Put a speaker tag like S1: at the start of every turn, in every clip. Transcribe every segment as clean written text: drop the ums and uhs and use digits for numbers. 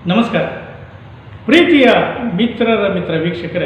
S1: ನಮಸ್ಕಾರ ಪ್ರೀತಿಯ ಮಿತ್ರರ ಮಿತ್ರ ವೀಕ್ಷಕರೇ,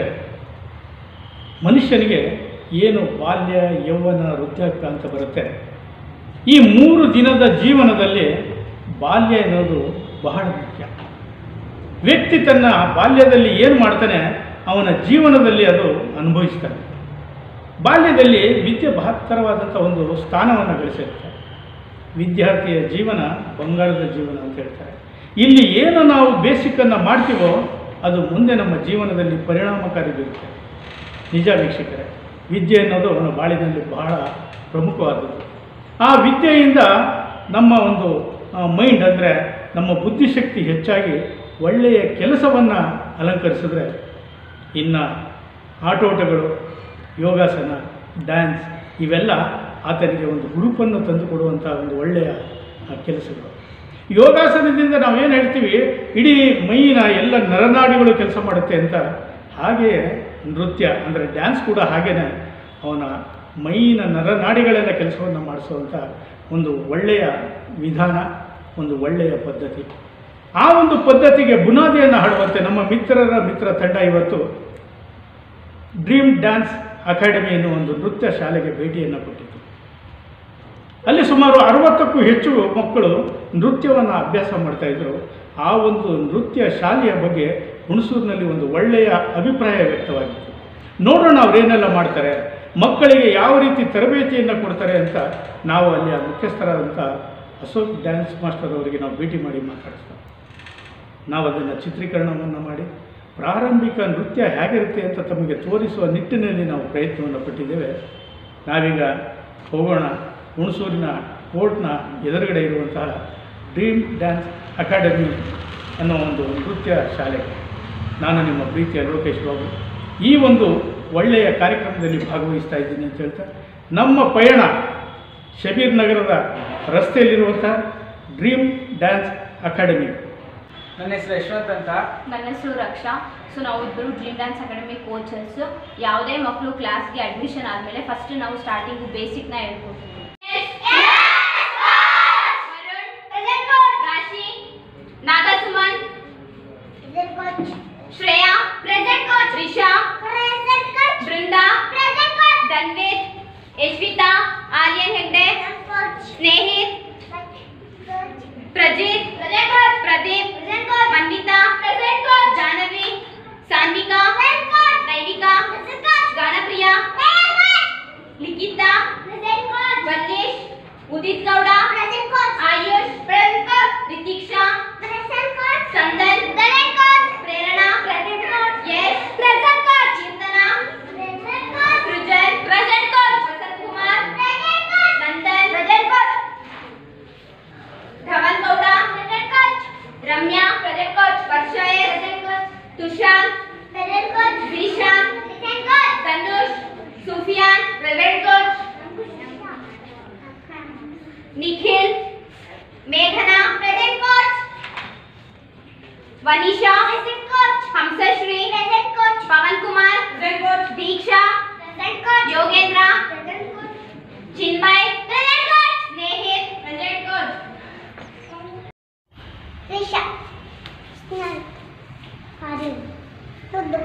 S1: ಮನುಷ್ಯನಿಗೆ ಏನು ಬಾಲ್ಯ ಯೌವನ ವೃದ್ಧಾಪ್ಯ ಅಂತ ಬರುತ್ತೆ. ಈ 3 ದಿನದ ಜೀವನದಲ್ಲಿ ಬಾಲ್ಯ ಎನ್ನುವುದು ಬಹಳ ಮುಖ್ಯ. ವ್ಯಕ್ತಿ ತನ್ನ ಬಾಲ್ಯದಲ್ಲಿ ಏನು ಮಾಡ್ತಾನೆ ಅವನ ಜೀವನದಲ್ಲಿ ಅದು ಅನುಭವಿಸ್ತಾನೆ. ಬಾಲ್ಯದಲ್ಲಿ ವಿದ್ಯೆ ಮಹತ್ತರವಾದಂಥ ಒಂದು ಸ್ಥಾನವನ್ನು ಗಳಿಸಿರುತ್ತೆ. ವಿದ್ಯಾರ್ಥಿಯ ಜೀವನ ಬಂಗಾರದ ಜೀವನ ಅಂತ ಹೇಳ್ತಾರೆ. ಇಲ್ಲಿ ಏನು ನಾವು ಬೇಸಿಕನ್ನು ಮಾಡ್ತೀವೋ ಅದು ಮುಂದೆ ನಮ್ಮ ಜೀವನದಲ್ಲಿ ಪರಿಣಾಮಕಾರಿ ಬೀರುತ್ತೆ. ನಿಜ ವೀಕ್ಷಕರೇ, ವಿದ್ಯೆ ಅನ್ನೋದು ಅವನ ಬಾಳಿನಲ್ಲಿ ಬಹಳ ಪ್ರಮುಖವಾದದ್ದು. ಆ ವಿದ್ಯೆಯಿಂದ ನಮ್ಮ ಒಂದು ಮೈಂಡ್ ಅಂದರೆ ನಮ್ಮ ಬುದ್ಧಿಶಕ್ತಿ ಹೆಚ್ಚಾಗಿ ಒಳ್ಳೆಯ ಕೆಲಸವನ್ನು ಅಲಂಕರಿಸಿದ್ರೆ, ಇನ್ನು ಆಟೋಟಗಳು, ಯೋಗಾಸನ, ಡ್ಯಾನ್ಸ್ ಇವೆಲ್ಲ ಆತನಿಗೆ ಒಂದು ಹುರುಪನ್ನು ತಂದುಕೊಡುವಂಥ ಒಂದು ಒಳ್ಳೆಯ ಕೆಲಸಗಳು. ಯೋಗಾಸನದಿಂದ ನಾವೇನು ಹೇಳ್ತೀವಿ, ಇಡೀ ಮೈನ ಎಲ್ಲ ನರನಾಡಿಗಳು ಕೆಲಸ ಮಾಡುತ್ತೆ ಅಂತ. ಹಾಗೆಯೇ ನೃತ್ಯ ಅಂದರೆ ಡ್ಯಾನ್ಸ್ ಕೂಡ ಹಾಗೆಯೇ ಅವನ ಮೈನ ನರನಾಡಿಗಳೆಲ್ಲ ಕೆಲಸವನ್ನು ಮಾಡಿಸುವಂಥ ಒಂದು ಒಳ್ಳೆಯ ವಿಧಾನ, ಒಂದು ಒಳ್ಳೆಯ ಪದ್ಧತಿ. ಆ ಒಂದು ಪದ್ಧತಿಗೆ ಬುನಾದಿಯನ್ನು ಹಾಡುವಂತೆ ನಮ್ಮ ಮಿತ್ರರ ಮಿತ್ರ ತಂಡ ಇವತ್ತು ಡ್ರೀಮ್ ಡ್ಯಾನ್ಸ್ ಅಕಾಡೆಮಿ ಎನ್ನುವ ಒಂದು ನೃತ್ಯ ಶಾಲೆಗೆ ಭೇಟಿಯನ್ನು ಕೊಟ್ಟಿತ್ತು. ಅಲ್ಲಿ ಸುಮಾರು 60ಕ್ಕೂ ಹೆಚ್ಚು ಮಕ್ಕಳು ನೃತ್ಯವನ್ನು ಅಭ್ಯಾಸ ಮಾಡ್ತಾಯಿದ್ರು. ಆ ಒಂದು ನೃತ್ಯ ಶಾಲೆಯ ಬಗ್ಗೆ ಹುಣಸೂರಿನಲ್ಲಿ ಒಂದು ಒಳ್ಳೆಯ ಅಭಿಪ್ರಾಯ ವ್ಯಕ್ತವಾಗಿತ್ತು. ನೋಡೋಣ ಅವರೇನೆಲ್ಲ ಮಾಡ್ತಾರೆ, ಮಕ್ಕಳಿಗೆ ಯಾವ ರೀತಿ ತರಬೇತಿಯನ್ನು ಕೊಡ್ತಾರೆ ಅಂತ ನಾವು ಅಲ್ಲಿ ಆ ಮುಖ್ಯಸ್ಥರಾದಂಥ ಅಶೋಕ್ ಡ್ಯಾನ್ಸ್ ಮಾಸ್ಟರ್ ಅವರಿಗೆ ನಾವು ಭೇಟಿ ಮಾಡಿ ಮಾತಾಡಿಸ್ತೀವಿ. ನಾವು ಅದನ್ನು ಚಿತ್ರೀಕರಣವನ್ನು ಮಾಡಿ ಪ್ರಾರಂಭಿಕ ನೃತ್ಯ ಹೇಗಿರುತ್ತೆ ಅಂತ ತಮಗೆ ತೋರಿಸುವ ನಿಟ್ಟಿನಲ್ಲಿ ನಾವು ಪ್ರಯತ್ನವನ್ನು ಪಟ್ಟಿದ್ದೇವೆ. ನಾವೀಗ ಹೋಗೋಣ ಹುಣಸೂರಿನ ಕೋರ್ಟ್ನ ಎದುರುಗಡೆ ಇರುವಂತಹ ಡ್ರೀಮ್ ಡ್ಯಾನ್ಸ್ ಅಕಾಡೆಮಿ ಅನ್ನೋ ಒಂದು ನೃತ್ಯ ಶಾಲೆಗೆ. ನಾನು ನಿಮ್ಮ ಪ್ರೀತಿಯ ಲೋಕೇಶ್ ಬಾಬು ಈ ಒಂದು ಒಳ್ಳೆಯ ಕಾರ್ಯಕ್ರಮದಲ್ಲಿ ಭಾಗವಹಿಸ್ತಾ ಇದ್ದೀನಿ ಅಂತ ಹೇಳ್ತಾ, ನಮ್ಮ ಪಯಣ ಶಬೀರ್ ನಗರದ ರಸ್ತೆಯಲ್ಲಿರುವಂಥ ಡ್ರೀಮ್ ಡ್ಯಾನ್ಸ್ ಅಕಾಡೆಮಿ.
S2: ನನ್ನ ಹೆಸರು ಯಶವಂತ್ ಅಂತ.
S3: ನನ್ನ ಹೆಸರು ರಕ್ಷಾ. ಸೊ ನಾವು ಇಬ್ಬರು ಡ್ರೀಮ್ ಡ್ಯಾನ್ಸ್ ಅಕಾಡೆಮಿ ಕೋಚರ್ಸ್. ಯಾವುದೇ ಮಕ್ಕಳು ಕ್ಲಾಸ್ಗೆ ಅಡ್ಮಿಷನ್ ಆದಮೇಲೆ ಫಸ್ಟ್ ನಾವು ಸ್ಟಾರ್ಟಿಂಗು ಬೇಸಿಕ್ನ ಹೇಳ್ಕೊಡ್ತೀವಿ. ನಾಗಸುಮನ್, ಶ್ರೇಯಾ, ರಿಷಾ, ಬೃಂದಾ, ಧನ್ವಿತ್, ಯಶ್ವಿತಾ, ಆರ್ಯನ್ ಹೆಗ್ಡೆ, ಸ್ನೇಹಿತ್, ಪ್ರಜಿತ್, ಪ್ರದೀಪ್, ಮನ್ವಿತಾ, ಜಾಹ್ನವಿ, ಸಾನ್ವಿಕಾ, ನೈವಿಕಾ, ಗಾನಪ್ರಿಯಾ, ಲಿಖಿತಾ, ವಲ್ಲೇಶ್, ಉದಿತ್ ಗೌಡ, ಆಯುಷ್, ರಿತೀಕ್ಷಾ, ಸಂದನ್, ಪ್ರೇರಣಾ, ಯಶ್, ಕೀರ್ತನಾ, ಸೃಜನ್, ವಸಂತ್ ಕುಮಾರ್, ನಂದನ್, ಧವನ್ ಗೌಡ, ರಮ್ಯಾ, ವರ್ಷಯ್, ತುಷಾರ್, ಶ್ರೀಶಾಂತ್, ತನುಷ್, ಸುಫಿಯಾನ್, ನಿಖಿಲ್, ಮೇಘನಾ, ವನಿಷಾ, ಹಂಸಶ್ರೀ, ಪವನ್ ಕುಮಾರ್, ದೀಕ್ಷಾ, ಯೋಗೇಂದ್ರ, ಚಿನ್ಮಯ್, ಸ್ನೇಹಿತ್,
S4: ರಿಷಾ, ಸ್ನೇಹ್, ಆರ್ಯನ್, ಸುದ್ದು,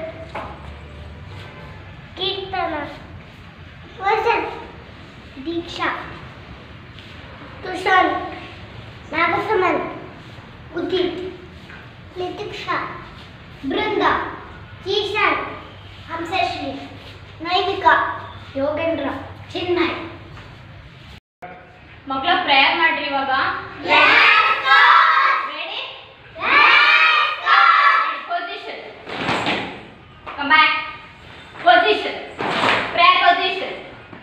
S4: ಕೀರ್ತನ, ವಸಂತ್, ದೀಕ್ಷಾ, ತುಷಾರ್, ನಾಗಸುಮನ್, ಉದಿತ್, ಲಿತಿಕ್ಷಾ, ಬೃಂದಾ, ಕೀಶಾನ್, ಹಂಸಶ್ರೀ, ನೈವಿಕಾ, ಯೋಗೇಂದ್ರ, ಚಿನ್ಮಯ್.
S3: ಮಕ್ಕಳ ಪ್ರೇಯರ್ ಮಾಡ್ರಿ ಇವಾಗ. Position. Come back. Position. Prayer position.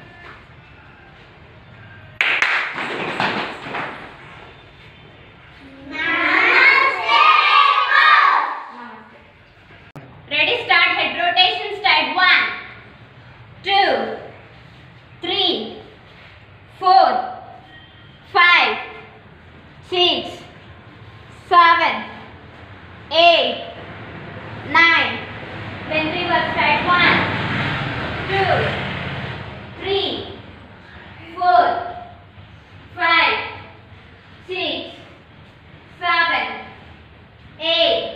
S3: Ready? Start. Head rotation. Start. 1, 2, 3, 4, 5, 6, 7, 8, 9. Then reverse. Start. 1, 2, 3, 4, 5, 6, 7, 8,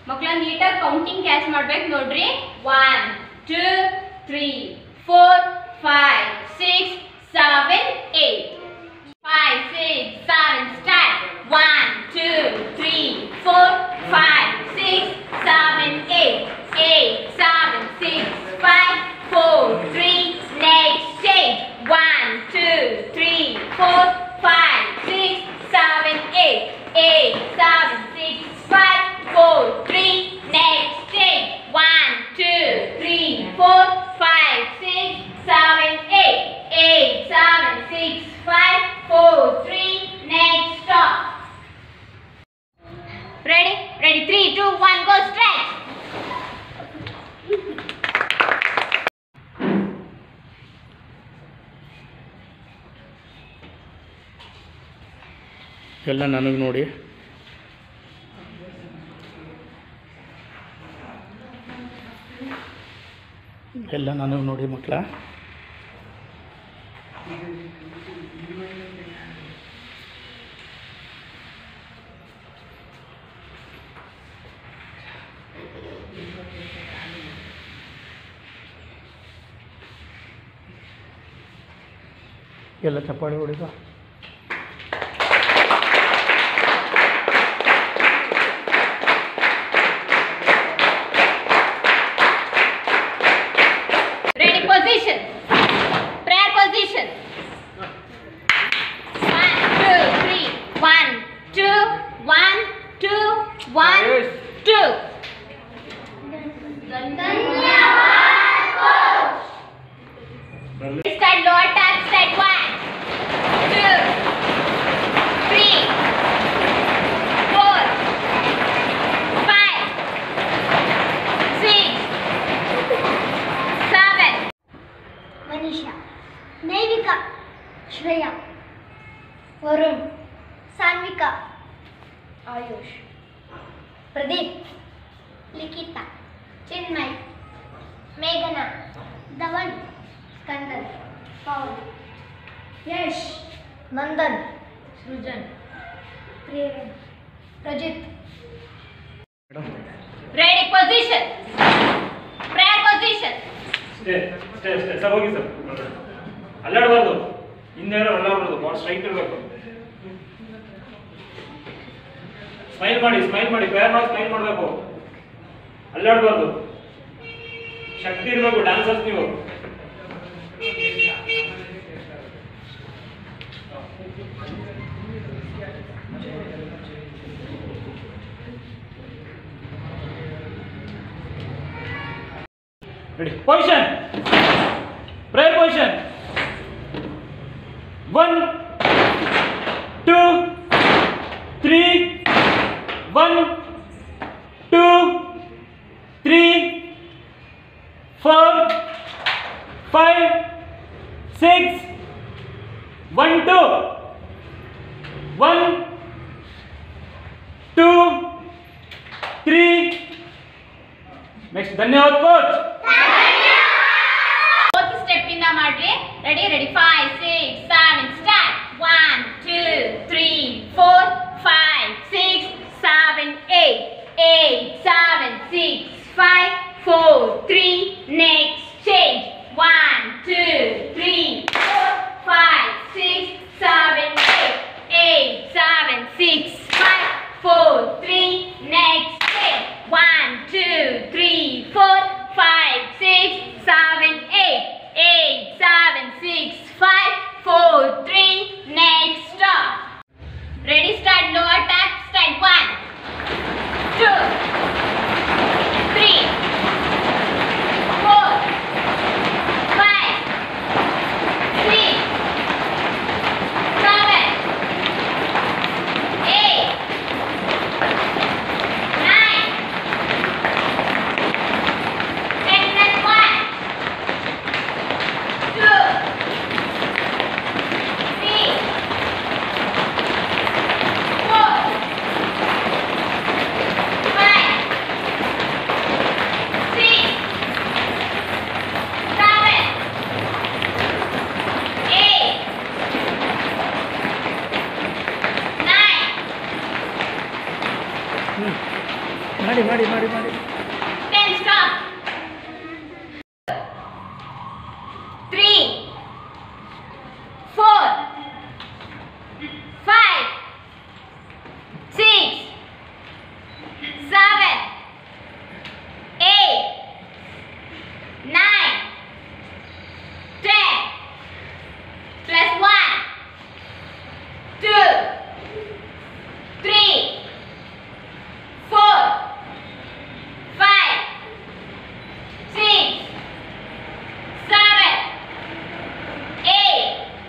S3: ಮಕ್ಕಳ ನೀಟಾಗಿ ಕೌಂಟಿಂಗ್ ಕ್ಯಾಚ್ ಮಾಡ್ಬೇಕು ನೋಡ್ರಿ. 1 2 3 4 5 6 7 8 5 6 7 start. 1 2 3 4 5 6 7 8 8 7 6 5 4 3 next change. 1 2 3 4 5 6 7 8 8 7 6 5 4 3 next change. 1 2 3 4 5 6 7 8 8 7 6 5 4 3 next stop. Ready? Ready? 3 2 1 go stretch.
S1: ಎಲ್ಲ ನನಗೆ ನೋಡಿ. ಎಲ್ಲ ನನಗೆ ನೋಡಿ ಮಕ್ಕಳ. ಎಲ್ಲ ಚಪ್ಪಾಳೆ ಹೊಡಿದ.
S3: Position. Prayer position. 1 2 3 1 2 1 2 1 2. Start lower touch. Start 1 2 3 4 5 6 7.
S4: Manisha, ನೈವಿಕಾ, Shreya, Varun, Sanvika, AYUSH, Pradeep, Likhita, Chinmay, ಮೇಘನಾ, Dhawan, Skandan, Paul, Yash, Nandan, Srujan, Preran, Prajith.
S3: Ready position. Prayer position.
S5: Sir ಹೋಗಿ ಸರ್. ಅಲ್ಲಾಡಬಾರ್ದು, ಹಿಂದೆ ಅಲ್ಲಾಡಬಾರ್ದು, ಬಾಲ್ ಸ್ಟ್ರೈಟ್ ಇರಬೇಕು. ಸ್ಮೈಲ್ ಮಾಡಿ ಪ್ರೇಯರ್ ಮಾಡಿ ಸ್ಮೈಲ್ ಮಾಡಬೇಕು. ಅಲ್ಲಾಡಬಾರ್ದು, ಶಕ್ತಿ ಇರಬೇಕು. ಡ್ಯಾನ್ಸರ್ಸ್ ನೀವು. Ready? Position. Prayer position. 1 2 3 1 2 3 4 5 6 1 2 1 2 3. Next, ಧನ್ಯವಾದ ಕೋಚ್.
S3: Fourth step ಇಂದ ಮಾಡ್ರಿ. Ready? Ready? 5 6 7 start. 1 2 3 4 5 6 7 8 8 7 6 5 4 3 next change. 1 2 3 4 5 6 7 8 8 7 6 5 4 3 next change. 1 2 3 4 5 6 7 8 8 7 6 5
S1: ಮಾಡಿ ಮಾಡಿ ಮಾಡಿ ಮಾಡಿ
S3: 10 stop 3 4 5 6 7 8 9 10 plus 1 2 3 4 5 6 7 8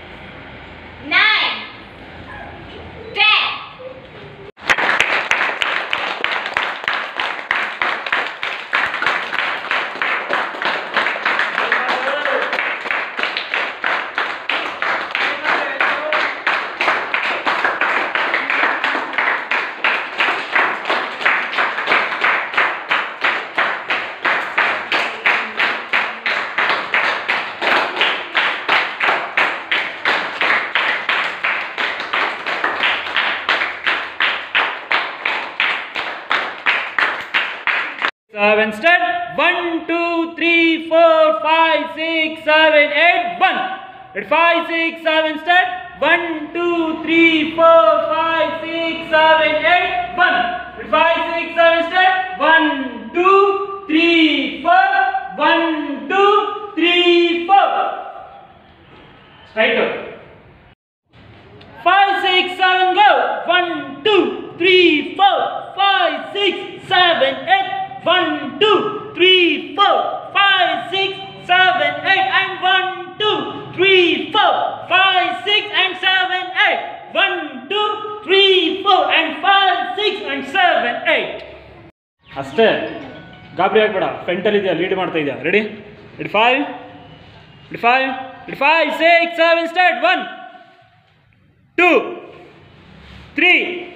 S3: 9 10
S5: 7 start. 1 2 3 4 5 6 7 8 1. At 5 6 7 start. 1 2 3 4 5 6 7 8 1. At 5 6 7 start. 1 2 3 4 1 2 3 4. Straight up. 5 6 7 go. 1 2 3 4 5 6 7 8 1 2 3 4 5 6 7 8 and 1 2 3 4 5 6 and 7 8 1 2 3 4 and 5 6 and 7 8 ಅಷ್ಟೇ ಗಾಬರಿ ಆಗಬೇಡ ಫ್ರಂಟಲ್ಲಿ ಇದೆಯಾ ಲೀಡ್ ಮಾಡ್ತಾ ಇದೆಯಾ ready it 5 it 5 it 5 6 7 start 1 2 3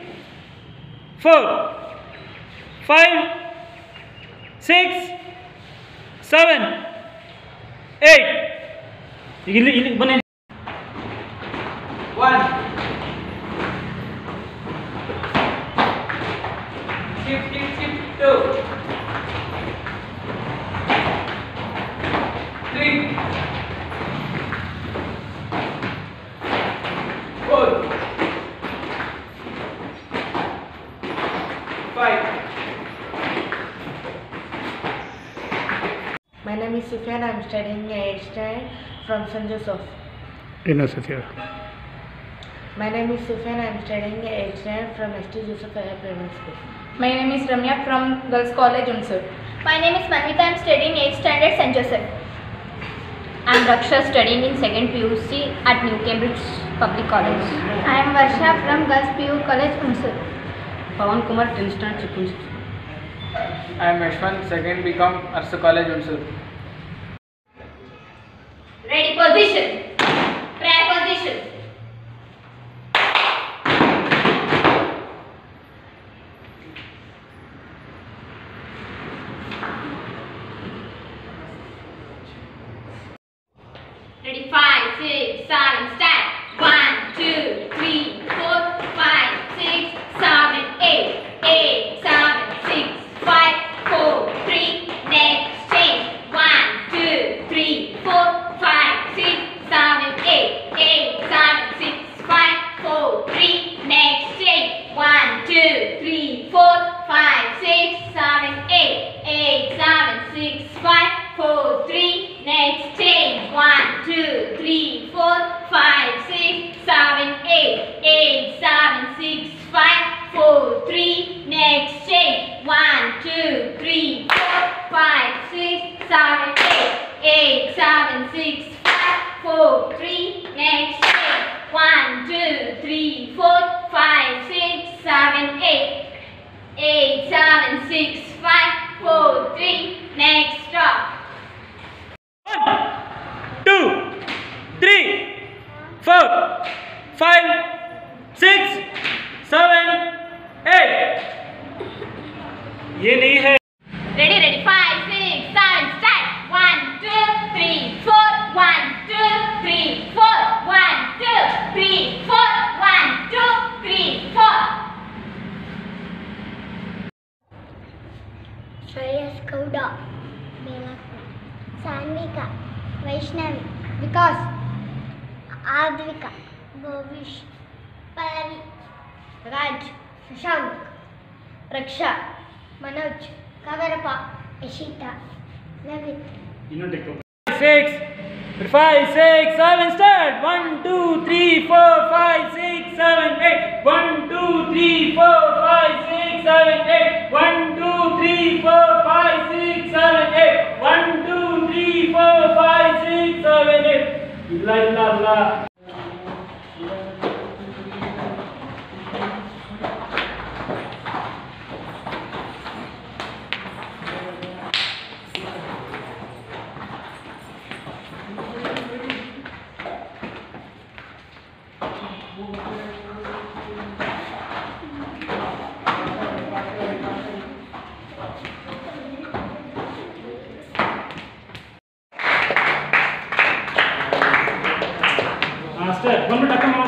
S5: 4 5 6 7 8 ಈಗ ಇಲ್ಲಿ ಬನ್ನಿ
S2: 1 skip 2 3 4 5
S6: My name is Sufyan. I am studying 8th standard from St. Joseph.
S1: ಇನ್ನೊಂದು ಸತಿ ಹೇಳು.
S6: My name is Sufyan. I am studying 8th standard from St. Joseph Primary School.
S7: My name is Ramya from Girls College, Unsur.
S3: My name is Manvita. I am studying 8th standard St. Joseph. I am Raksha, studying in 2nd PUC at New Cambridge Public College.
S4: I am Varsha from Girls PU College, Unsur.
S6: Pawan Kumar, 10th standard, Chikun.
S2: I am Ashwant, 2nd BCom Arsu College, Unsur.
S3: Ready, position. Prayer position. Ready, 5 6 7 start. 1 2 3 4 5 6 7 8 8 7 6 5 4 3 next change. 1 2 3 4 5 6 7 8 8 7 6 5 4 3 next change. 1 2 3 4 5 6 7 8 8 7 6 5 4 3 next change. 1 2 3 4 5 6 7 8 8 7 6 5 4 3 next change. 1 2 3 4 5 6 7 8 8 7 6 5 4 3 next change. 1 2 3 4 5 6 7 8 8 7 6 5 4 3 next stop.
S5: 1 2 3 4 5 6 7 8 ये नहीं है
S3: Ready, ready, 5 6 7 start. 1 2 3 4 1 2 3 4 1 2 3 4 1 2 3 4.
S4: ಆದ್ವಿಕಾ, Bhavish, Pallavi, Raj, Shashank, ರಕ್ಷಾ, Manoj, Kaverappa, ಯಶಿತಾ, ನವಿತ್.
S5: 6, 5, 6, 7, start. 1, 2, 3, 4, 5, 6, 7, 8. 1, 2, 3, 4, 5, 6, 7, 8. 1, 2, 3, 4, 5, 6, 7, 8. 1, 2, 3, 4, 5, 6, 7, 8. ಇಲ್ಲ. Start. 1 minute. Come on.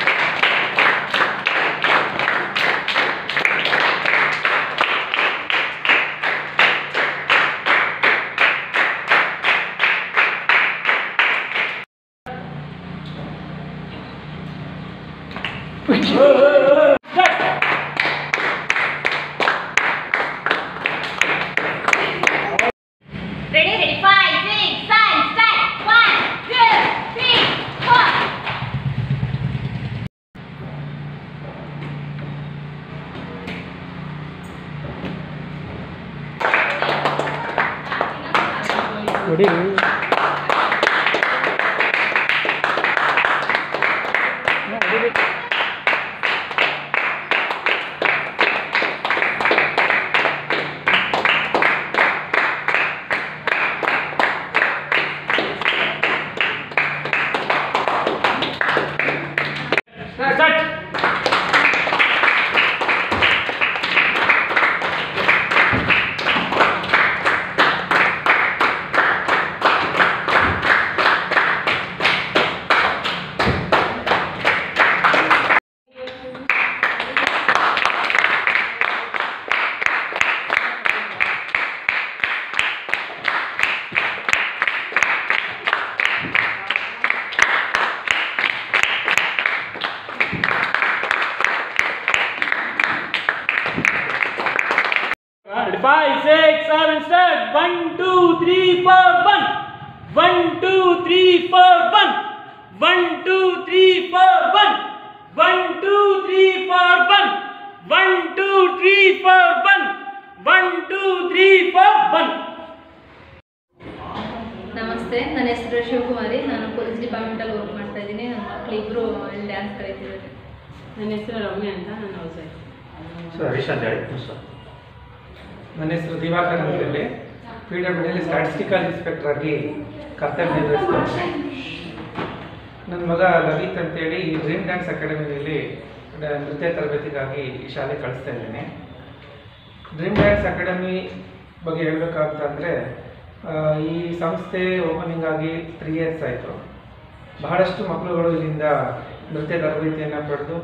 S3: Ready? 5, 6, 7, start. 1, 2, 3, 4. Ready? 5, 6, 7, start. 1, 2, 3, 4, 1. 1, 2, 3, 4, 1. 1, 2, 3, 4, 1. 1, 2, 3, 4, 1. 1, 2, 3, 4, 1. 1, 2, 3, 4, 1.
S7: ನಮಸ್ತೆ, ನನ್ನ ಹೆಸರು ಶಿವಕುಮಾರಿ. ನಾನು police ಡಿಪಾರ್ಟ್ಮೆಂಟಲ್ಲಿ work ಮಾಡ್ತಾ ಇದ್ದೀನಿ. ನನ್ನ ಮಕ್ಕಳಿಬ್ಬರು ಇಲ್ಲಿ ಡ್ಯಾನ್ಸ್ ಕಲಿತಿದ್ದಾರೆ.
S8: ನನ್ನ ಹೆಸರು ರಮ್ಯ ಅಂತ, ನಾನು ಹೌಸ್ ವೈಫ್.
S9: ಹರೀಶ್ ಅಂತ ಹೇಳಿ. ನನ್ನ ಹೆಸರು ದಿವಾಕರ್ ಅಂತೇಳಿ, PWDಯಲ್ಲಿ ಸ್ಟ್ಯಾಟಿಸ್ಟಿಕಲ್ ಇನ್ಸ್ಪೆಕ್ಟರ್ ಆಗಿ ಕರ್ತವ್ಯ ನಿರ್ವಹಿಸ್ತಾ ಇದ್ದೀನಿ. ನನ್ನ ಮಗ ಲಲಿತ್ ಅಂತೇಳಿ ಈ ಡ್ರೀಮ್ ಡ್ಯಾನ್ಸ್ ಅಕಾಡೆಮಿಯಲ್ಲಿ ನೃತ್ಯ ತರಬೇತಿಗಾಗಿ ಈ ಶಾಲೆ ಕಳಿಸ್ತಾ ಇದ್ದೀನಿ. ಡ್ರೀಮ್ ಡ್ಯಾನ್ಸ್ ಅಕಾಡೆಮಿ ಬಗ್ಗೆ ಹೇಳಬೇಕಂತಂದರೆ, ಈ ಸಂಸ್ಥೆ ಓಪನಿಂಗ್ ಆಗಿ 3 years ಆಯಿತು. ಬಹಳಷ್ಟು ಮಕ್ಕಳುಗಳು ಇಲ್ಲಿಂದ ನೃತ್ಯ ತರಬೇತಿಯನ್ನು ಪಡೆದು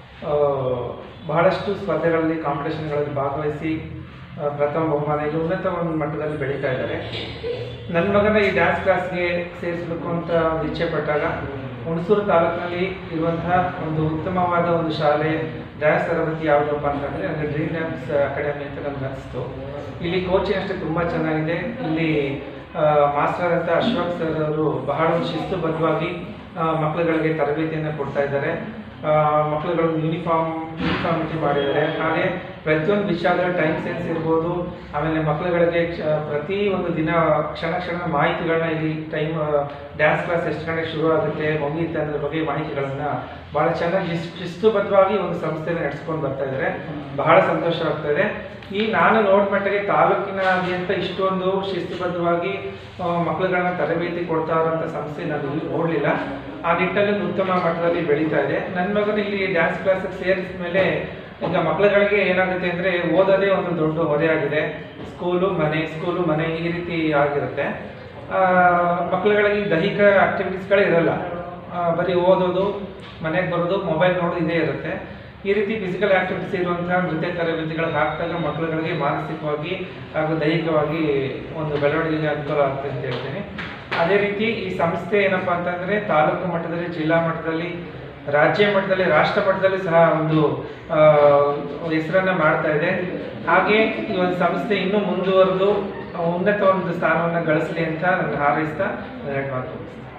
S9: ಬಹಳಷ್ಟು ಸ್ಪರ್ಧೆಗಳಲ್ಲಿ, ಕಾಂಪಿಟೇಷನ್ಗಳಲ್ಲಿ ಭಾಗವಹಿಸಿ ಪ್ರಥಮ ಬಹುಮಾನ, ಇಲ್ಲಿ ಉನ್ನತ ಒಂದು ಮಟ್ಟದಲ್ಲಿ ಬೆಳೀತಾ ಇದ್ದಾರೆ. ನನ್ನ ಮಗನ ಈ ಡ್ಯಾನ್ಸ್ ಕ್ಲಾಸ್ಗೆ ಸೇರಿಸಬೇಕು ಅಂತ ಒಂದು ಇಚ್ಛೆ ಪಟ್ಟಾಗ ಹುಣಸೂರು ತಾಲೂಕಿನಲ್ಲಿ ಇರುವಂತಹ ಒಂದು ಉತ್ತಮವಾದ ಒಂದು ಶಾಲೆ ಡ್ಯಾನ್ಸ್ ತರಬೇತಿ ಯಾವುದಪ್ಪ ಅಂತಂದರೆ ನನಗೆ ಡ್ರೀಮ್ ಡ್ಯಾನ್ಸ್ ಅಕಾಡೆಮಿ ಅಂತ ನನಗೆ ಅನಿಸ್ತು. ಇಲ್ಲಿ ಕೋಚಿಂಗ್ ಅಷ್ಟೇ ತುಂಬ ಚೆನ್ನಾಗಿದೆ. ಇಲ್ಲಿ ಮಾಸ್ಟರ್ ಅಂತ ಅಶ್ವಥ್ ಸರ್ ಅವರು ಬಹಳ ಶಿಸ್ತುಬದ್ಧವಾಗಿ ಮಕ್ಕಳುಗಳಿಗೆ ತರಬೇತಿಯನ್ನು ಕೊಡ್ತಾ ಇದ್ದಾರೆ. ಮಕ್ಕಳುಗಳು ಯೂನಿಫಾರ್ಮಿಟಿ ಮಾಡಿದ್ದಾರೆ. ಹಾಗೆ ಪ್ರತಿಯೊಂದು ವಿಷಯದಲ್ಲಿ ಟೈಮ್ ಸೆನ್ಸ್ ಇರ್ಬೋದು. ಆಮೇಲೆ ಮಕ್ಕಳುಗಳಿಗೆ ಪ್ರತಿ ಒಂದು ದಿನ ಕ್ಷಣ ಮಾಹಿತಿಗಳನ್ನ ಇಲ್ಲಿ ಟೈಮ್ ಡ್ಯಾನ್ಸ್ ಕ್ಲಾಸ್ ಎಷ್ಟು ಗಂಟೆಗೆ ಶುರು ಆಗುತ್ತೆ, ಮುಗಿಯುತ್ತೆ ಅನ್ನೋದ್ರ ಬಗ್ಗೆ ಮಾಹಿತಿಗಳನ್ನು ಭಾಳ ಚೆನ್ನಾಗಿ ಶಿಸ್ತುಬದ್ಧವಾಗಿ ಒಂದು ಸಂಸ್ಥೆನ ನಡೆಸ್ಕೊಂಡು ಬರ್ತಾ ಇದ್ದಾರೆ. ಬಹಳ ಸಂತೋಷ ಆಗ್ತಾ ಇದೆ. ಈ ನಾನು ನೋಡ್ಮಟ್ಟಿಗೆ ತಾಲೂಕಿನಾದ್ಯಂತ ಇಷ್ಟೊಂದು ಶಿಸ್ತುಬದ್ಧವಾಗಿ ಮಕ್ಕಳುಗಳನ್ನ ತರಬೇತಿ ಕೊಡ್ತಾ ಇರೋಂಥ ಸಂಸ್ಥೆ ನಾನು ಇಲ್ಲಿ ನೋಡಲಿಲ್ಲ. ಆ ನಿಟ್ಟಲ್ಲಿ ಉತ್ತಮ ಮಟ್ಟದಲ್ಲಿ ಬೆಳೀತಾ ಇದೆ. ನನ್ನ ಮಗನ ಇಲ್ಲಿ ಡ್ಯಾನ್ಸ್ ಕ್ಲಾಸಿಗೆ ಸೇರಿದ ಮೇಲೆ ಈಗ ಮಕ್ಕಳುಗಳಿಗೆ ಏನಾಗುತ್ತೆ ಅಂದರೆ ಓದೋದೇ ಒಂದು ದೊಡ್ಡ ಹೊರೆಯಾಗಿದೆ. ಸ್ಕೂಲು ಮನೆ ಈ ರೀತಿ ಆಗಿರುತ್ತೆ. ಮಕ್ಕಳುಗಳಿಗೆ ದೈಹಿಕ ಆಕ್ಟಿವಿಟೀಸ್ಗಳೇ ಇರಲ್ಲ. ಬರೀ ಓದೋದು, ಮನೆಗೆ ಬರೋದು, ಮೊಬೈಲ್ ನೋಡೋದು ಇದೇ ಇರುತ್ತೆ. ಈ ರೀತಿ ಫಿಸಿಕಲ್ ಆಕ್ಟಿವಿಟೀಸ್ ಇರುವಂಥ ನೃತ್ಯ ತರಬೇತಿಗಳು ಹಾಕಿದಾಗ ಮಕ್ಕಳುಗಳಿಗೆ ಮಾನಸಿಕವಾಗಿ ಹಾಗೂ ದೈಹಿಕವಾಗಿ ಒಂದು ಬೆಳವಣಿಗೆಗೆ ಅನುಕೂಲ ಆಗ್ತದೆ ಅಂತ ಹೇಳ್ತೀನಿ. ಅದೇ ರೀತಿ ಈ ಸಂಸ್ಥೆ ಏನಪ್ಪ ಅಂತಂದರೆ ತಾಲೂಕು ಮಟ್ಟದಲ್ಲಿ, ಜಿಲ್ಲಾ ಮಟ್ಟದಲ್ಲಿ, ರಾಜ್ಯ ಮಟ್ಟದಲ್ಲಿ, ರಾಷ್ಟ್ರ ಮಟ್ಟದಲ್ಲಿ ಸಹ ಒಂದು ಹೆಸರನ್ನು ಮಾಡ್ತಾ ಇದೆ. ಹಾಗೆ ಈ ಒಂದು ಸಂಸ್ಥೆ ಇನ್ನೂ ಮುಂದುವರೆದು ಉನ್ನತ ಒಂದು ಸ್ಥಾನವನ್ನು ಗಳಿಸಲಿ ಅಂತ ನಾನು ಹಾರೈಸ್ತಾ ಎರಡು ಮಾತು.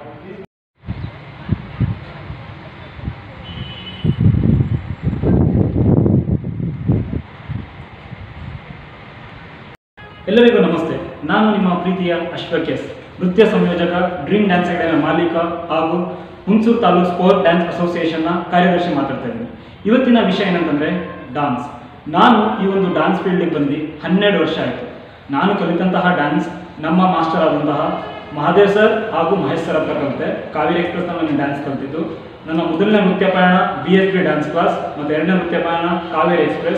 S5: ಎಲ್ಲರಿಗೂ ನಮಸ್ತೆ. ನಾನು ನಿಮ್ಮ ಪ್ರೀತಿಯ ಅಶ್ವಕ್ ಎಸ್, ನೃತ್ಯ ಸಂಯೋಜಕ, ಡ್ರೀಮ್ ಡ್ಯಾನ್ಸ್ ಅಕಾಡೆಮಿಯ ಮಾಲೀಕ ಹಾಗೂ ಹುಣಸೂರು ತಾಲೂಕು ಸ್ಪೋರ್ಟ್ ಡ್ಯಾನ್ಸ್ ಅಸೋಸಿಯೇಷನ್ನ ಕಾರ್ಯದರ್ಶಿ ಮಾತಾಡ್ತಾ ಇದ್ದೀನಿ. ಇವತ್ತಿನ ವಿಷಯ ಏನಂತಂದರೆ ಡಾನ್ಸ್. ನಾನು ಈ ಒಂದು ಡಾನ್ಸ್ ಫೀಲ್ಡಿಗೆ ಬಂದು 12 ವರ್ಷ ಆಯಿತು. ನಾನು ಕಲಿತಂತಹ ಡ್ಯಾನ್ಸ್ ನಮ್ಮ ಮಾಸ್ಟರ್ ಆದಂತಹ ಮಹಾದೇವ್ ಸರ್ ಹಾಗೂ ಮಹೇಶ್ ಸರ್ ಹತ್ರ ಕಲಿತೆ. ಕಾವೇರಿ ಎಕ್ಸ್ಪ್ರೆಸ್ನಲ್ಲಿ ಡ್ಯಾನ್ಸ್ ಕಲಿತಿದ್ದು. ನನ್ನ ಮೊದಲನೇ ನೃತ್ಯ ಪಯಣ BSB ಡ್ಯಾನ್ಸ್ ಕ್ಲಾಸ್ ಮತ್ತು ಎರಡನೇ ನೃತ್ಯ ಪಯಣ ಕಾವೇರಿ ಎಕ್ಸ್ಪ್ರೆಸ್.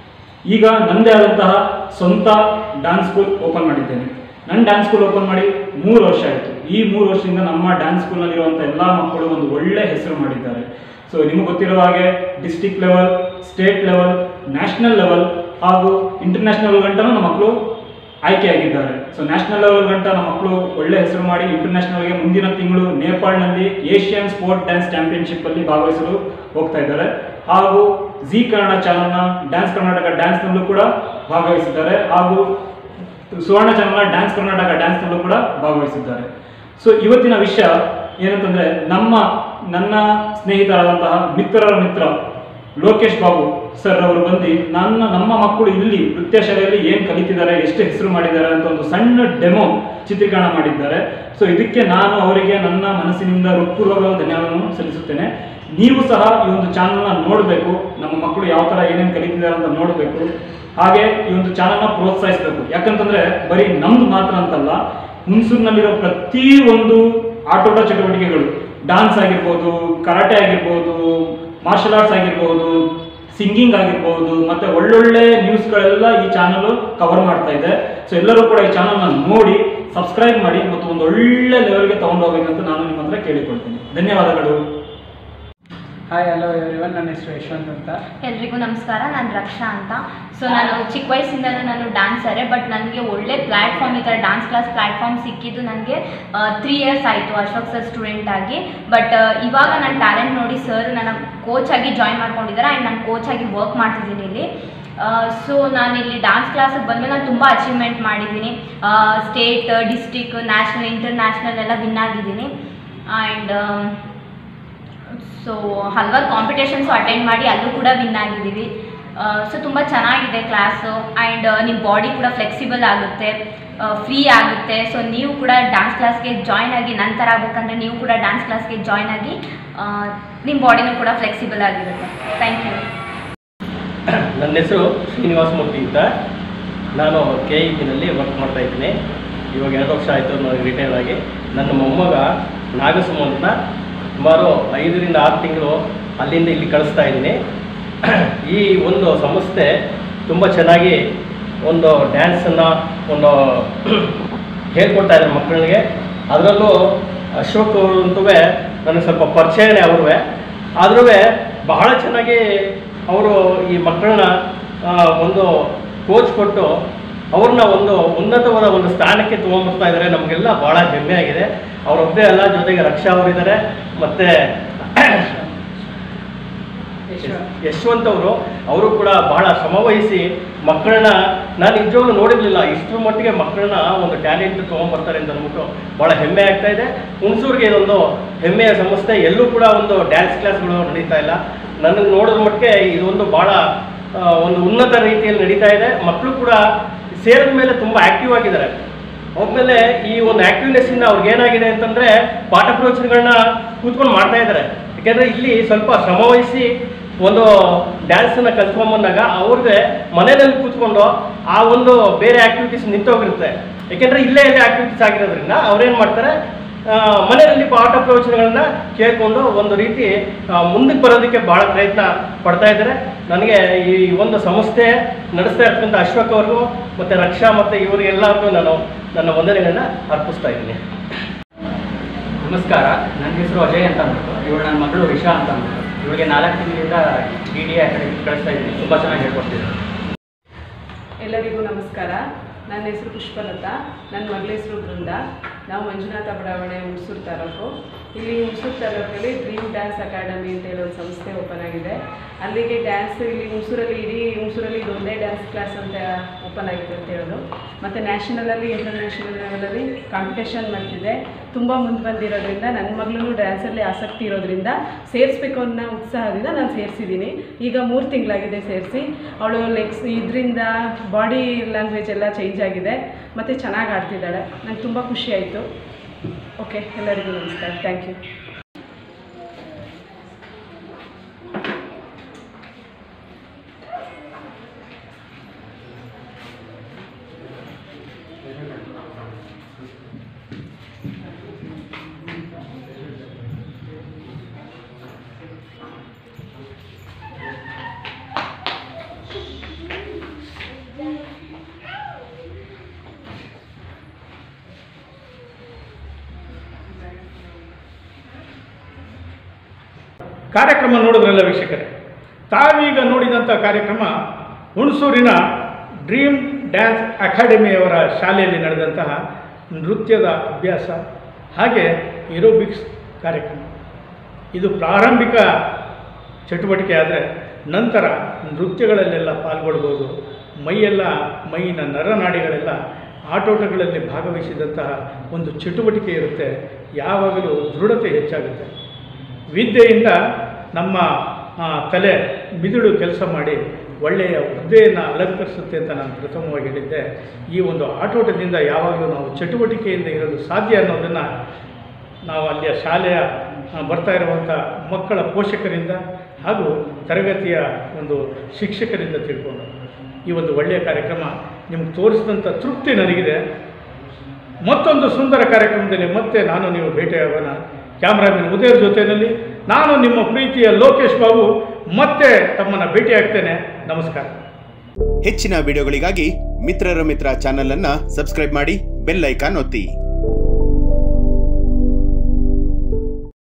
S5: ಈಗ ನನ್ನದೇ ಆದಂತಹ ಸ್ವಂತ ಡ್ಯಾನ್ಸ್ ಸ್ಕೂಲ್ ಓಪನ್ ಮಾಡಿದ್ದೇನೆ. ನನ್ನ ಡ್ಯಾನ್ಸ್ ಸ್ಕೂಲ್ ಓಪನ್ ಮಾಡಿ 3 ವರ್ಷ ಆಯಿತು. ಈ 3 ವರ್ಷದಿಂದ ನಮ್ಮ ಡ್ಯಾನ್ಸ್ ಸ್ಕೂಲ್ನಲ್ಲಿರುವಂಥ ಎಲ್ಲ ಮಕ್ಕಳು ಒಂದು ಒಳ್ಳೆ ಹೆಸರು ಮಾಡಿದ್ದಾರೆ. ಸೊ ನಿಮಗೆ ಗೊತ್ತಿರೋ ಹಾಗೆ district level, state level, national level ಹಾಗೂ ಇಂಟರ್ನ್ಯಾಷನಲ್ ಗಂಟನೂ ನಮ್ಮ ಮಕ್ಕಳು ಆಯ್ಕೆಯಾಗಿದ್ದಾರೆ. ಸೊ ನ್ಯಾಷನಲ್ ಲೆವೆಲ್ ಗಂಟ ನಮ್ಮ ಮಕ್ಕಳು ಒಳ್ಳೆ ಹೆಸರು ಮಾಡಿ ಇಂಟರ್ನ್ಯಾಷನಲ್ಗೆ ಮುಂದಿನ ತಿಂಗಳು ನೇಪಾಳ್ನಲ್ಲಿ ಏಷ್ಯನ್ ಸ್ಪೋರ್ಟ್ ಡ್ಯಾನ್ಸ್ ಚಾಂಪಿಯನ್ಶಿಪ್ಪಲ್ಲಿ ಭಾಗವಹಿಸಲು ಹೋಗ್ತಾ ಇದ್ದಾರೆ. ಹಾಗೂ ಜಿ ಕನ್ನಡ ಚಾನಲ್ನ ಡ್ಯಾನ್ಸ್ ಕರ್ನಾಟಕ ಡ್ಯಾನ್ಸ್ನಲ್ಲೂ ಕೂಡ ಭಾಗವಹಿಸಿದ್ದಾರೆ. ಹಾಗೂ ಸುವರ್ಣ ಚಾನಲ್ನ ಡ್ಯಾನ್ಸ್ ಕರ್ನಾಟಕ ಡ್ಯಾನ್ಸ್ನಲ್ಲೂ ಕೂಡ ಭಾಗವಹಿಸಿದ್ದಾರೆ. ಸೊ ಇವತ್ತಿನ ವಿಷಯ ಏನಂತಂದರೆ ನನ್ನ ಸ್ನೇಹಿತರಾದಂತಹ ಮಿತ್ರರ ಮಿತ್ರ ಲೋಕೇಶ್ ಬಾಬು ಸರ್ ಅವರು ಬಂದು ನಮ್ಮ ಮಕ್ಕಳು ಇಲ್ಲಿ ನೃತ್ಯ ಶಾಲೆಯಲ್ಲಿ ಏನು ಕಲಿತಿದ್ದಾರೆ, ಎಷ್ಟು ಹೆಸರು ಮಾಡಿದ್ದಾರೆ ಅಂತ ಒಂದು ಸಣ್ಣ ಡೆಮೋ ಚಿತ್ರೀಕರಣ ಮಾಡಿದ್ದಾರೆ. ಸೊ ಇದಕ್ಕೆ ನಾನು ಅವರಿಗೆ ನನ್ನ ಮನಸ್ಸಿನಿಂದ ಹೃತ್ಪೂರ್ವಕ ಧನ್ಯವಾದವನ್ನು ಸಲ್ಲಿಸುತ್ತೇನೆ. ನೀವು ಸಹ ಈ ಒಂದು ಚಾನಲ್ನ ನೋಡಬೇಕು, ನಮ್ಮ ಮಕ್ಕಳು ಯಾವ ಥರ ಏನೇನು ಕಲಿತಿದ್ದಾರೆ ಅಂತ ನೋಡಬೇಕು. ಹಾಗೆ ಈ ಒಂದು ಚಾನಲ್ನ ಪ್ರೋತ್ಸಾಹಿಸಬೇಕು. ಯಾಕಂತಂದರೆ ಬರೀ ನಮ್ದು ಮಾತ್ರ ಅಂತಲ್ಲ, ಹುಣಸೂರಿನಲ್ಲಿರೋ ಪ್ರತಿಯೊಂದು ಆಟೋಟ ಚಟುವಟಿಕೆಗಳು, ಡಾನ್ಸ್ ಆಗಿರ್ಬೋದು, ಕರಾಟೆ ಆಗಿರ್ಬೋದು, ಮಾರ್ಷಲ್ ಆರ್ಟ್ಸ್ ಆಗಿರ್ಬೋದು, ಸಿಂಗಿಂಗ್ ಆಗಿರ್ಬೋದು, ಮತ್ತು ಒಳ್ಳೊಳ್ಳೆ ನ್ಯೂಸ್ಗಳೆಲ್ಲ ಈ ಚಾನಲ್ ಕವರ್ ಮಾಡ್ತಾ ಇದೆ. ಸೊ ಎಲ್ಲರೂ ಕೂಡ ಈ ಚಾನಲ್ನ ನೋಡಿ ಸಬ್ಸ್ಕ್ರೈಬ್ ಮಾಡಿ ಮತ್ತು ಒಂದು ಒಳ್ಳೆ ಲೆವೆಲ್ಗೆ ತೊಗೊಂಡು ಹೋಗ್ಬೇಕಂತ ನಾನು ನಿಮ್ಮ ಹತ್ರ ಕೇಳಿಕೊಳ್ತೀನಿ. ಧನ್ಯವಾದಗಳು.
S2: Hi, hello everyone. ನನ್ನ ಹೆಸರು ಯಶವಂತ್ ಅಂತ.
S3: ಎಲ್ರಿಗೂ ನಮಸ್ಕಾರ. ನಾನು ರಕ್ಷಾ ಅಂತ. ಸೊ ನಾನು ಚಿಕ್ಕ ವಯಸ್ಸಿಂದಲೂ ನಾನು ಡ್ಯಾನ್ಸರೇ. ಬಟ್ ನನಗೆ ಒಳ್ಳೆ ಪ್ಲ್ಯಾಟ್ಫಾರ್ಮ್, ಈ ಥರ ಡ್ಯಾನ್ಸ್ ಕ್ಲಾಸ್ ಪ್ಲ್ಯಾಟ್ಫಾರ್ಮ್ ಸಿಕ್ಕಿದ್ದು ನನಗೆ 3 ಇಯರ್ಸ್ ಆಯಿತು ಅಶೋಕ್ ಸರ್ ಸ್ಟೂಡೆಂಟ್ ಆಗಿ. ಬಟ್ ಇವಾಗ ನನ್ನ ಟ್ಯಾಲೆಂಟ್ ನೋಡಿ ಸರ್ ನನ್ನ ಕೋಚ್ ಆಗಿ ಜಾಯ್ನ್ ಮಾಡ್ಕೊಂಡಿದ್ದಾರೆ. ಆ್ಯಂಡ್ ನಾನು ಕೋಚ್ ಆಗಿ ವರ್ಕ್ ಮಾಡ್ತಿದ್ದೀನಿ ಇಲ್ಲಿ. ಸೊ ನಾನಿಲ್ಲಿ ಡ್ಯಾನ್ಸ್ ಕ್ಲಾಸಿಗೆ ಬಂದಮೇಲೆ ನಾನು ತುಂಬ ಅಚೀವ್ಮೆಂಟ್ ಮಾಡಿದ್ದೀನಿ. ಸ್ಟೇಟ್, ಡಿಸ್ಟಿಕ್, ನ್ಯಾಷನಲ್, ಇಂಟರ್ನ್ಯಾಷನಲ್ ಎಲ್ಲ ವಿನ್ ಆಗಿದ್ದೀನಿ. ಆ್ಯಂಡ್ ಸೊ ಹಲವಾರು ಕಾಂಪಿಟೇಷನ್ಸು ಅಟೆಂಡ್ ಮಾಡಿ ಅಲ್ಲೂ ಕೂಡ ವಿನ್ ಆಗಿದ್ದೀವಿ. ಸೊ ತುಂಬ ಚೆನ್ನಾಗಿದೆ ಕ್ಲಾಸು. ಆ್ಯಂಡ್ ನಿಮ್ಮ ಬಾಡಿ ಕೂಡ ಫ್ಲೆಕ್ಸಿಬಲ್ ಆಗುತ್ತೆ, ಫ್ರೀ ಆಗುತ್ತೆ. ಸೊ ನೀವು ಕೂಡ ಡ್ಯಾನ್ಸ್ ಕ್ಲಾಸ್ಗೆ ಜಾಯ್ನ್ ಆಗಿ, ನಂತರ ಆಗಬೇಕಂದ್ರೆ ನೀವು ಕೂಡ ಡ್ಯಾನ್ಸ್ ಕ್ಲಾಸ್ಗೆ ಜಾಯ್ನ್ ಆಗಿ ನಿಮ್ಮ ಬಾಡಿನೂ ಕೂಡ ಫ್ಲೆಕ್ಸಿಬಲ್ ಆಗಿರುತ್ತೆ. Thank you.
S10: ನನ್ನ ಹೆಸರು ಶ್ರೀನಿವಾಸ ಮೂರ್ತಿ ಅಂತ. ನಾನು KEBನಲ್ಲಿ ವರ್ಕ್ ಮಾಡ್ತಾ ಇದ್ದೀನಿ. ಇವಾಗ 2 ವರ್ಷ ಆಯಿತು ನನಗೆ ರಿಟೈರ್ ಆಗಿ. ನನ್ನ ಮೊಮ್ಮಗ ನಾಗಸುಮಂತನ ಸುಮಾರು 5 ರಿಂದ 6 ತಿಂಗಳು ಅಲ್ಲಿಂದ ಇಲ್ಲಿ ಕಳಿಸ್ತಾ ಇದ್ದೀನಿ. ಈ ಒಂದು ಸಂಸ್ಥೆ ತುಂಬ ಚೆನ್ನಾಗಿ ಒಂದು ಡ್ಯಾನ್ಸನ್ನು ಒಂದು ಹೇಳ್ಕೊಡ್ತಾ ಇದ್ದಾರೆ ಮಕ್ಕಳಿಗೆ. ಅದರಲ್ಲೂ ಅಶೋಕ್ ಅವರಂತೂ ನನಗೆ ಸ್ವಲ್ಪ ಪರಿಚಯನೇ ಅವ್ರೂ. ಆದ್ರೂ ಬಹಳ ಚೆನ್ನಾಗಿ ಅವರು ಈ ಮಕ್ಕಳನ್ನ ಒಂದು ಕೋಚ್ ಕೊಟ್ಟು ಅವ್ರನ್ನ ಒಂದು ಉನ್ನತವಾದ ಒಂದು ಸ್ಥಾನಕ್ಕೆ ತೊಗೊಂಡ್ಬರ್ತಾ ಇದ್ದಾರೆ. ನಮಗೆಲ್ಲ ಭಾಳ ಹೆಮ್ಮೆ ಆಗಿದೆ. ಅವರೊಬ್ಬರೇ ಅಲ್ಲ, ಜೊತೆಗೆ ರಕ್ಷಾ ಅವರಿದ್ದಾರೆ, ಮತ್ತು ಯಶವಂತ್ ಅವರು ಕೂಡ ಬಹಳ ಶ್ರಮವಹಿಸಿ ಮಕ್ಕಳನ್ನ, ನಾನು ನಿಜವಾಗ್ಲೂ ನೋಡಿರಲಿಲ್ಲ ಇಷ್ಟರ ಮಟ್ಟಿಗೆ ಮಕ್ಕಳನ್ನ ಒಂದು ಟ್ಯಾಲೆಂಟ್ ತೊಗೊಂಡ್ಬರ್ತಾರೆ ಅಂತ ಅಂದ್ಬಿಟ್ಟು ಭಾಳ ಹೆಮ್ಮೆ ಆಗ್ತಾ ಇದೆ. ಹುಣಸೂರಿಗೆ ಇದೊಂದು ಹೆಮ್ಮೆಯ ಸಂಸ್ಥೆ. ಎಲ್ಲೂ ಕೂಡ ಒಂದು ಡ್ಯಾನ್ಸ್ ಕ್ಲಾಸ್ಗಳು ನಡೀತಾ ಇಲ್ಲ. ನನಗೆ ನೋಡಿದ ಮಟ್ಟಿಗೆ ಇದೊಂದು ಭಾಳ ಒಂದು ಉನ್ನತ ರೀತಿಯಲ್ಲಿ ನಡೀತಾ ಇದೆ. ಮಕ್ಕಳು ಕೂಡ ಸೇರಿದ ಮೇಲೆ ತುಂಬ ಆ್ಯಕ್ಟಿವ್ ಆಗಿದ್ದಾರೆ. ಹೋದ್ಮೇಲೆ ಈ ಒಂದು ಆ್ಯಕ್ಟಿವ್ನೆಸ್ಸಿಂದ ಅವ್ರಿಗೇನಾಗಿದೆ ಅಂತಂದರೆ ಪಾಠ ಪ್ರವಚನಗಳನ್ನ ಕೂತ್ಕೊಂಡು ಮಾಡ್ತಾ ಇದ್ದಾರೆ. ಯಾಕೆಂದರೆ ಇಲ್ಲಿ ಸ್ವಲ್ಪ ಶ್ರಮವಹಿಸಿ ಒಂದು ಡ್ಯಾನ್ಸನ್ನು ಕಲ್ತ್ಕೊಂಡ್ಬಂದಾಗ ಅವ್ರಿಗೆ ಮನೆಯಲ್ಲಿ ಕೂತ್ಕೊಂಡು ಆ ಒಂದು ಬೇರೆ ಆ್ಯಕ್ಟಿವಿಟೀಸ್ ನಿಂತೋಗಿರುತ್ತೆ. ಯಾಕೆಂದರೆ ಇಲ್ಲೇ ಆ್ಯಕ್ಟಿವಿಟೀಸ್ ಆಗಿರೋದ್ರಿಂದ ಅವ್ರೇನು ಮಾಡ್ತಾರೆ, ಮನೆಯಲ್ಲಿ ಪಾಠ ಪ್ರವಚನಗಳನ್ನ ಕೇಳಿಕೊಂಡು ಒಂದು ರೀತಿ ಮುಂದಕ್ಕೆ ಬರೋದಕ್ಕೆ ಭಾಳ ಪ್ರಯತ್ನ ಪಡ್ತಾ ಇದ್ದಾರೆ. ನನಗೆ ಈ ಒಂದು ಸಂಸ್ಥೆ ನಡೆಸ್ತಾ ಇರ್ತಕ್ಕಂಥ ಅಶ್ವಕ್ ಅವ್ರಿಗೂ ಮತ್ತು ರಕ್ಷಾ ಮತ್ತು ಇವರಿಗೆಲ್ಲರಿಗೂ ನಾನು ನನ್ನ ವಂದನೆಗಳನ್ನ ಅರ್ಪಿಸ್ತಾ ಇದ್ದೀನಿ.
S11: ನಮಸ್ಕಾರ, ನನ್ನ ಹೆಸರು ಅಜಯ್ ಅಂತ ಅಂದ್ಬಿಟ್ಟು. ಇವಳು ನನ್ನ ಮಗಳು ರಿಷಾ ಅಂತ ಅಂದ್ಬಿಟ್ಟು. ಇವಳಿಗೆ 4 ತಿಂಗಳಿಂದ DDA ಅಕಾಡೆಮಿ ಕಳಿಸ್ತಾ ಇದ್ದೀನಿ. ತುಂಬ ಚೆನ್ನಾಗಿ ಹೇಳ್ಕೊಡ್ತಿದ್ದಾರೆ.
S8: ಎಲ್ಲರಿಗೂ ನಮಸ್ಕಾರ. ನನ್ನ ಹೆಸರು ಪುಷ್ಪಲತಾ, ನನ್ನ ಮಗಳ ಹೆಸರು ಬೃಂದ. ನಾವು ಮಂಜುನಾಥ ಬಡಾವಣೆ ಹುಣಸೂರು ತಾಲೂಕು. ಇಲ್ಲಿ ಹುಣಸೂರು ತಾಲೂಕಲ್ಲಿ ಡ್ರೀಮ್ ಡ್ಯಾನ್ಸ್ ಅಕಾಡೆಮಿ ಅಂತ ಹೇಳೋ ಒಂದು ಸಂಸ್ಥೆ ಓಪನ್ ಆಗಿದೆ. ಅಲ್ಲಿಗೆ ಡ್ಯಾನ್ಸ್ ಇಲ್ಲಿ ಹುಣಸೂರಲ್ಲಿ ಇದೊಂದೇ ಡ್ಯಾನ್ಸ್ ಕ್ಲಾಸ್ ಅಂತ ಓಪನ್ ಆಗಿದೆ ಅಂತ ಹೇಳೋದು. ಮತ್ತು ನ್ಯಾಷನಲಲ್ಲಿ ಇಂಟರ್ನ್ಯಾಷನಲ್ ಲೆವೆಲಲ್ಲಿ ಕಾಂಪಿಟೇಷನ್ ಮಾಡ್ತಿದೆ. ತುಂಬ ಮುಂದೆ ಬಂದಿರೋದ್ರಿಂದ ನನ್ನ ಮಗಳೂ ಡ್ಯಾನ್ಸಲ್ಲಿ ಆಸಕ್ತಿ ಇರೋದ್ರಿಂದ ಸೇರಿಸ್ಬೇಕು ಅನ್ನೋ ಉತ್ಸಾಹದಿಂದ ನಾನು ಸೇರಿಸಿದ್ದೀನಿ. ಈಗ 3 ತಿಂಗಳಾಗಿದೆ ಸೇರಿಸಿ. ಅವಳು ಇದರಿಂದ ಬಾಡಿ ಲ್ಯಾಂಗ್ವೇಜ್ ಎಲ್ಲ ಚೇಂಜ್ ಆಗಿದೆ ಮತ್ತು ಚೆನ್ನಾಗಿ ಆಡ್ತಿದ್ದಾಳೆ. ನಂಗೆ ತುಂಬ ಖುಷಿ ಆಯಿತು. ಓಕೆ, ಎಲ್ಲರಿಗೂ ನಮಸ್ಕಾರ. Thank you.
S1: ಕಾರ್ಯಕ್ರಮ ನೋಡಿದ್ರಲ್ಲ ವೀಕ್ಷಕರೇ, ತಾವೀಗ ನೋಡಿದಂಥ ಕಾರ್ಯಕ್ರಮ ಹುಣಸೂರಿನ ಡ್ರೀಮ್ ಡ್ಯಾನ್ಸ್ ಅಕಾಡೆಮಿಯವರ ಶಾಲೆಯಲ್ಲಿ ನಡೆದಂತಹ ನೃತ್ಯದ ಅಭ್ಯಾಸ ಹಾಗೆ ಏರೋಬಿಕ್ಸ್ ಕಾರ್ಯಕ್ರಮ. ಇದು ಪ್ರಾರಂಭಿಕ ಚಟುವಟಿಕೆ ಆದರೆ ನಂತರ ನೃತ್ಯಗಳಲ್ಲೆಲ್ಲ ಪಾಲ್ಗೊಳ್ಬೋದು. ಮೈಯಿನ ನರನಾಡಿಗಳೆಲ್ಲ ಆಟೋಟಗಳಲ್ಲಿ ಭಾಗವಹಿಸಿದಂತಹ ಒಂದು ಚಟುವಟಿಕೆ ಇರುತ್ತೆ. ಯಾವಾಗಲೂ ದೃಢತೆ ಹೆಚ್ಚಾಗುತ್ತೆ. ವಿದ್ಯೆಯಿಂದ ನಮ್ಮ ತಲೆ ಮಿದುಳು ಕೆಲಸ ಮಾಡಿ ಒಳ್ಳೆಯ ಹುದ್ದೆಯನ್ನು ಅಲಂಕರಿಸುತ್ತೆ ಅಂತ ನಾನು ಪ್ರಥಮವಾಗಿ ಹೇಳಿದ್ದೆ. ಈ ಒಂದು ಆಟೋಟದಿಂದ ಯಾವಾಗಲೂ ನಾವು ಚಟುವಟಿಕೆಯಿಂದ ಇರೋದು ಸಾಧ್ಯ ಅನ್ನೋದನ್ನು ನಾವು ಅಲ್ಲಿಯ ಶಾಲೆಯ ಬರ್ತಾ ಇರುವಂಥ ಮಕ್ಕಳ ಪೋಷಕರಿಂದ ಹಾಗೂ ತರಗತಿಯ ಒಂದು ಶಿಕ್ಷಕರಿಂದ ತಿಳ್ಕೊಂಡು ಈ ಒಂದು ಒಳ್ಳೆಯ ಕಾರ್ಯಕ್ರಮ ನಿಮ್ಗೆ ತೋರಿಸಿದಂಥ ತೃಪ್ತಿ ನನಗಿದೆ. ಮತ್ತೊಂದು ಸುಂದರ ಕಾರ್ಯಕ್ರಮದಲ್ಲಿ ಮತ್ತೆ ನಾನು ನೀವು ಭೇಟಿಯಾಗೋಣ. ಕ್ಯಾಮ್ರಾಮನ್ ಉದಯರ್ ಜೊತೆಯಲ್ಲಿ ನಾನು ನಿಮ್ಮ ಪ್ರೀತಿಯ ಲೋಕೇಶ್ ಬಾಬು ಮತ್ತೆ ತಮ್ಮನ್ನು ಭೇಟಿಯಾಗ್ತೇನೆ. ನಮಸ್ಕಾರ.
S12: ಹೆಚ್ಚಿನ ವಿಡಿಯೋಗಳಿಗಾಗಿ ಮಿತ್ರರ ಮಿತ್ರ ಚಾನೆಲ್ ಅನ್ನು ಸಬ್ಸ್ಕ್ರೈಬ್ ಮಾಡಿ, ಬೆಲ್ ಐಕಾನ್ ಒತ್ತಿ.